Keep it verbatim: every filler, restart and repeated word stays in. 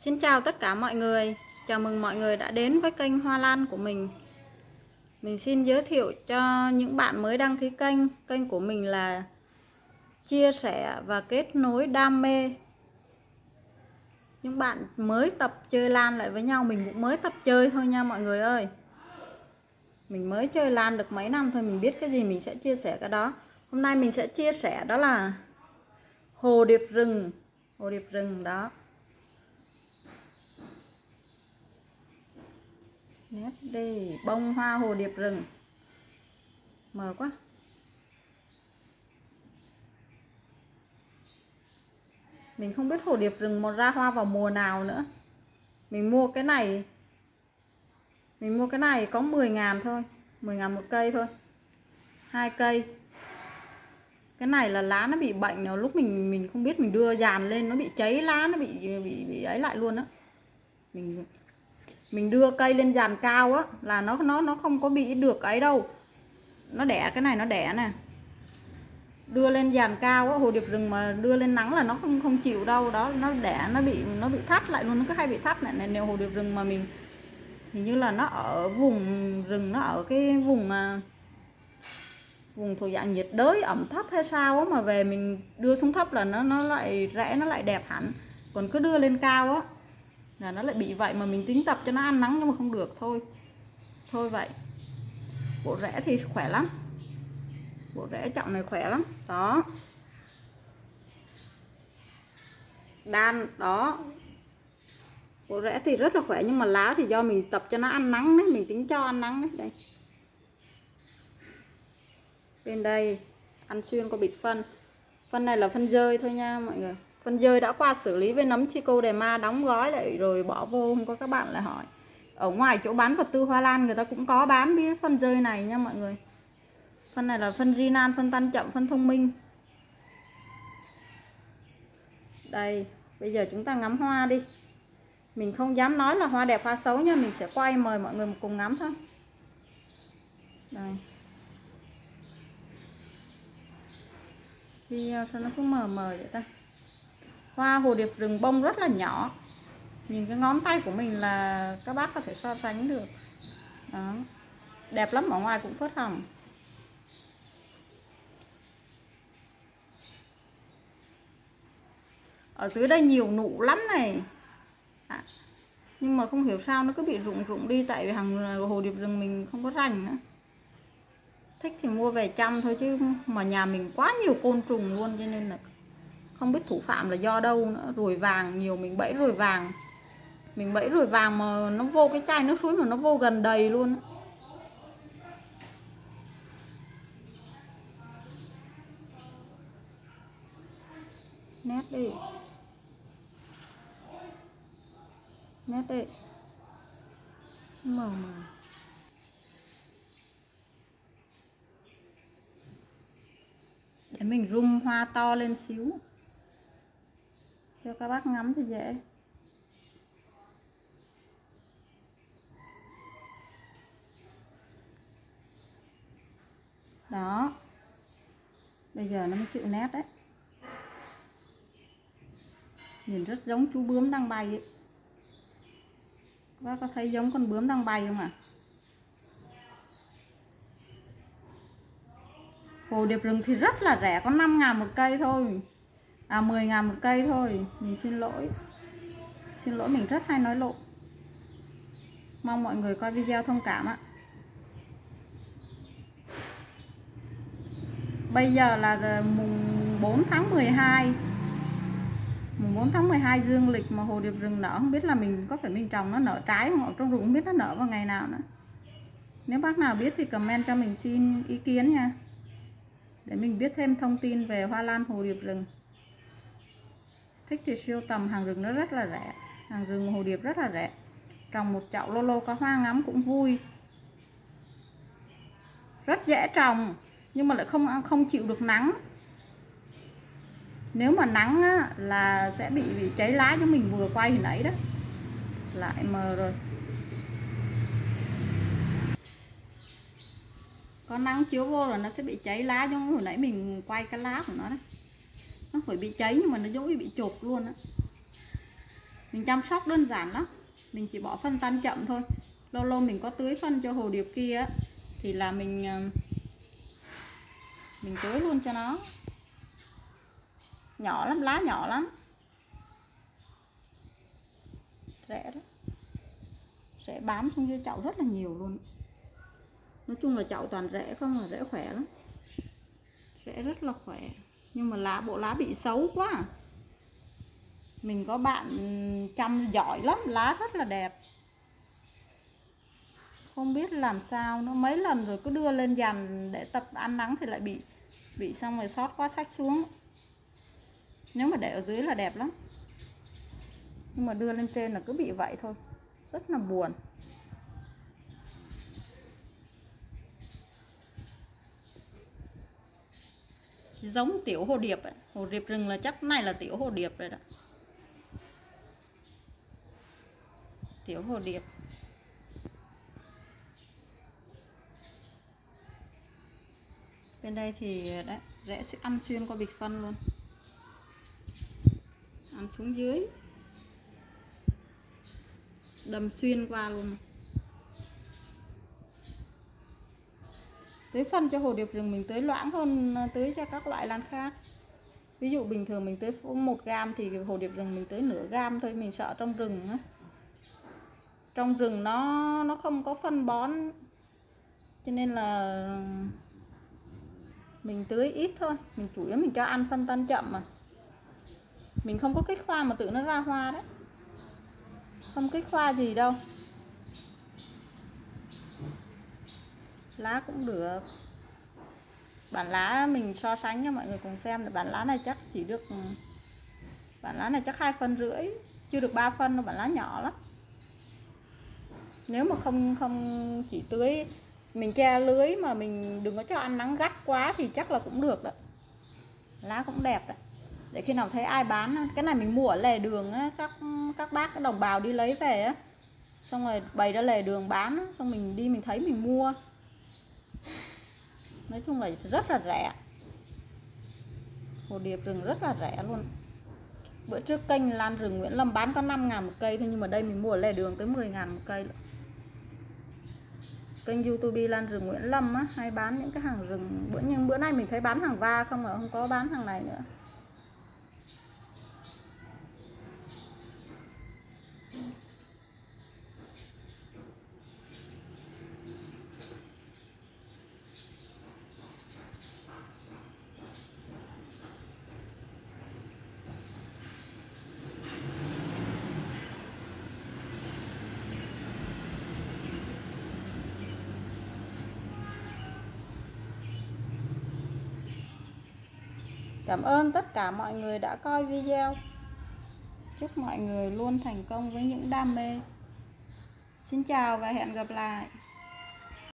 Xin chào tất cả mọi người, chào mừng mọi người đã đến với kênh Hoa Lan của mình. Mình xin giới thiệu cho những bạn mới đăng ký kênh. Kênh của mình là chia sẻ và kết nối đam mê. Những bạn mới tập chơi lan lại với nhau, mình cũng mới tập chơi thôi nha mọi người ơi. Mình mới chơi lan được mấy năm thôi, mình biết cái gì mình sẽ chia sẻ cái đó. Hôm nay mình sẽ chia sẻ đó là hồ điệp rừng. Hồ điệp rừng đó. Nét đi, bông hoa hồ điệp rừng. Mờ quá. Mình không biết hồ điệp rừng một ra hoa vào mùa nào nữa. Mình mua cái này Mình mua cái này có mười ngàn thôi, mười ngàn một cây thôi, hai cây. Cái này là lá nó bị bệnh rồi, lúc mình mình không biết, mình đưa dàn lên nó bị cháy lá, nó bị bị bị ấy lại luôn á. Mình mình đưa cây lên dàn cao á là nó nó nó không có bị được ấy đâu. Nó đẻ, cái này nó đẻ nè. Đưa lên dàn cao á, hồ điệp rừng mà đưa lên nắng là nó không không chịu đâu đó, nó đẻ, nó bị nó bị thắt lại luôn, nó cứ hay bị thắt này. Nếu hồ điệp rừng mà mình hình như là nó ở vùng rừng, nó ở cái vùng à, vùng thuộc dạng nhiệt đới ẩm thấp hay sao á, mà về mình đưa xuống thấp là nó nó lại rẽ, nó lại đẹp hẳn. Còn cứ đưa lên cao á là nó lại bị vậy, mà mình tính tập cho nó ăn nắng nhưng mà không được thôi. Thôi vậy. Bộ rễ thì khỏe lắm. Bộ rễ trọng này khỏe lắm. Đó. Đan đó. Bộ rễ thì rất là khỏe, nhưng mà lá thì do mình tập cho nó ăn nắng đấy, mình tính cho ăn nắng đấy. Đây. Bên đây ăn xuyên có bịch phân. Phân này là phân dơi thôi nha mọi người. Phân dơi đã qua xử lý với nấm Trichoderma, đóng gói lại rồi bỏ vô. Không có các bạn lại hỏi. Ở ngoài chỗ bán vật tư hoa lan người ta cũng có bán cái phân dơi này nha mọi người. Phân này là phân Rinan, phân tan chậm, phân thông minh. Đây, bây giờ chúng ta ngắm hoa đi. Mình không dám nói là hoa đẹp hoa xấu nha, mình sẽ quay mời mọi người cùng ngắm thôi. Đây. Video sao nó cứ mờ mờ vậy ta. Hoa hồ điệp rừng bông rất là nhỏ. Nhìn cái ngón tay của mình là các bác có thể so sánh được. Đó. Đẹp lắm, ở ngoài cũng phớt hồng. Ở dưới đây nhiều nụ lắm này à, nhưng mà không hiểu sao nó cứ bị rụng rụng đi, tại vì hàng hồ điệp rừng mình không có rành nữa. Thích thì mua về chăm thôi, chứ mà nhà mình quá nhiều côn trùng luôn, cho nên là không biết thủ phạm là do đâu nữa. Ruồi vàng nhiều, mình bẫy ruồi vàng. Mình bẫy ruồi vàng mà nó vô cái chai nước suối mà nó vô gần đầy luôn. Nét đi. Nét đi. Mờ mờ. Để mình zoom hoa to lên xíu cho các bác ngắm thì dễ. Đó. Bây giờ nó mới chịu nét đấy. Nhìn rất giống chú bướm đang bay ấy. Các bác có thấy giống con bướm đang bay không ạ? À? Hồ điệp rừng thì rất là rẻ, có năm ngàn một cây thôi. À mười ngàn một cây thôi. Mình xin lỗi. Xin lỗi, mình rất hay nói lộn. Mong mọi người coi video thông cảm ạ. Bây giờ là mùng bốn tháng mười hai. Mùng bốn tháng mười hai dương lịch mà hồ điệp rừng nở, không biết là mình có phải mình trồng nó nở trái không, ở trong rừng không biết nó nở vào ngày nào nữa. Nếu bác nào biết thì comment cho mình xin ý kiến nha, để mình biết thêm thông tin về hoa lan hồ điệp rừng. Thích thì siêu tầm, hàng rừng nó rất là rẻ, hàng rừng hồ điệp rất là rẻ. Trồng một chậu lô lô có hoa ngắm cũng vui, rất dễ trồng, nhưng mà lại không không chịu được nắng. Nếu mà nắng á, là sẽ bị bị cháy lá, như mình vừa quay hình ấy đó. Lại mờ rồi. Có nắng chiếu vô là nó sẽ bị cháy lá, giống hồi nãy mình quay cái lá của nó đó. Nó phải bị cháy nhưng mà nó giống như bị chột luôn á. Mình chăm sóc đơn giản lắm, mình chỉ bỏ phân tan chậm thôi. Lâu lâu mình có tưới phân cho hồ điệp kia thì là mình mình tưới luôn cho nó. Nhỏ lắm, lá nhỏ lắm, rễ đó, rễ bám xuống dưới chậu rất là nhiều luôn. Nói chung là chậu toàn rễ không, là rễ khỏe lắm, rễ rất là khỏe. Nhưng mà lá, bộ lá bị xấu quá. Mình có bạn chăm giỏi lắm, lá rất là đẹp, không biết làm sao nó mấy lần rồi cứ đưa lên dàn để tập ăn nắng thì lại bị bị xong rồi sót quá xách xuống. Nếu mà để ở dưới là đẹp lắm, nhưng mà đưa lên trên là cứ bị vậy thôi, rất là buồn. Giống tiểu hồ điệp ấy. Hồ điệp rừng là chắc này là tiểu hồ điệp rồi đó, tiểu hồ điệp. Bên đây thì đấy, rễ ăn xuyên qua bịch phân luôn, ăn xuống dưới, đâm xuyên qua luôn. Tưới phân cho hồ điệp rừng mình tưới loãng hơn tưới cho các loại lan khác. Ví dụ bình thường mình tưới một gam thì hồ điệp rừng mình tưới nửa gam thôi. Mình sợ trong rừng á, trong rừng nó nó không có phân bón, cho nên là mình tưới ít thôi. Mình chủ yếu mình cho ăn phân tan chậm mà. Mình không có cái khoa mà tự nó ra hoa đấy, không cái khoa gì đâu. Lá cũng được. Bản lá mình so sánh cho mọi người cùng xem, là bản lá này chắc chỉ được, bản lá này chắc hai phân rưỡi, chưa được ba phân đâu, bản lá nhỏ lắm. Nếu mà không không chỉ tưới, mình che lưới mà mình đừng có cho ăn nắng gắt quá thì chắc là cũng được đấy. Lá cũng đẹp đấy. Để khi nào thấy ai bán, cái này mình mua ở lề đường á, các các bác các đồng bào đi lấy về á, xong rồi bày ra lề đường bán á, xong mình đi mình thấy mình mua. Nói chung là rất là rẻ, hồ điệp rừng rất là rẻ luôn. Bữa trước kênh lan rừng Nguyễn Lâm bán có năm ngàn một cây thôi, nhưng mà đây mình mua ở lề đường tới mười ngàn một cây. Kênh YouTube lan rừng Nguyễn Lâm á, hay bán những cái hàng rừng. Bữa nhưng bữa nay mình thấy bán hàng va không mà không có bán hàng này nữa. Cảm ơn tất cả mọi người đã coi video. Chúc mọi người luôn thành công với những đam mê. Xin chào và hẹn gặp lại.